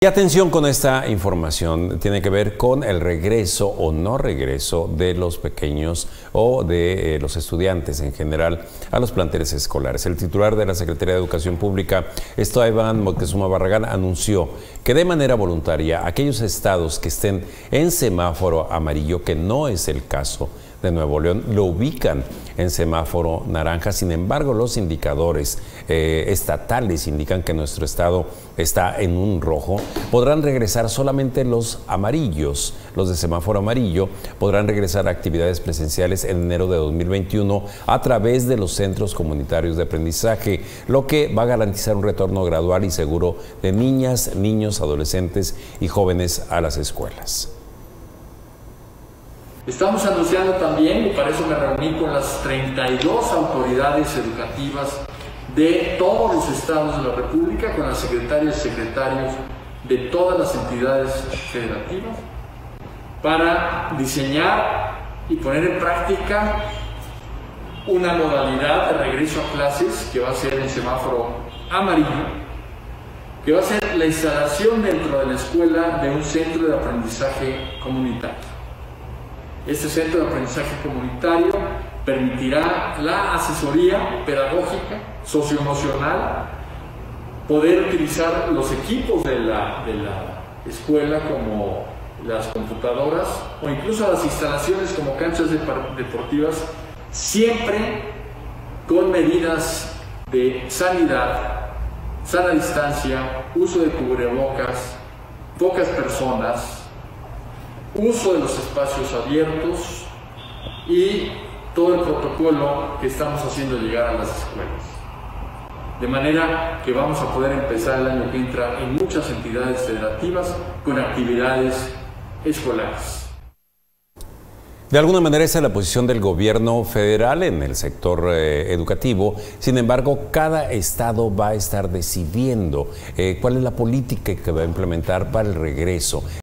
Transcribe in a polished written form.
Y atención con esta información, tiene que ver con el regreso o no regreso de los pequeños o de los estudiantes en general a los planteles escolares. El titular de la Secretaría de Educación Pública, Esteban Moctezuma Barragán, anunció que de manera voluntaria aquellos estados que estén en semáforo amarillo, que no es el caso de Nuevo León, lo ubican en semáforo naranja. Sin embargo, los indicadores estatales indican que nuestro estado está en un rojo. Podrán regresar solamente los amarillos, los de semáforo amarillo, podrán regresar a actividades presenciales en enero de 2021 a través de los centros comunitarios de aprendizaje, lo que va a garantizar un retorno gradual y seguro de niñas, niños, adolescentes y jóvenes a las escuelas. Estamos anunciando también, y para eso me reuní con las 32 autoridades educativas de todos los estados de la República, con las secretarias y secretarios de todas las entidades federativas, para diseñar y poner en práctica una modalidad de regreso a clases que va a ser en semáforo amarillo, que va a ser la instalación dentro de la escuela de un centro de aprendizaje comunitario. Este centro de aprendizaje comunitario permitirá la asesoría pedagógica, socioemocional, poder utilizar los equipos de la escuela como las computadoras o incluso las instalaciones como canchas deportivas, siempre con medidas de sanidad, sana distancia, uso de cubrebocas, pocas personas, uso de los espacios abiertos y todo el protocolo que estamos haciendo llegar a las escuelas. De manera que vamos a poder empezar el año que entra en muchas entidades federativas con actividades escolares. De alguna manera esa es la posición del gobierno federal en el sector educativo. Sin embargo, cada estado va a estar decidiendo cuál es la política que va a implementar para el regreso.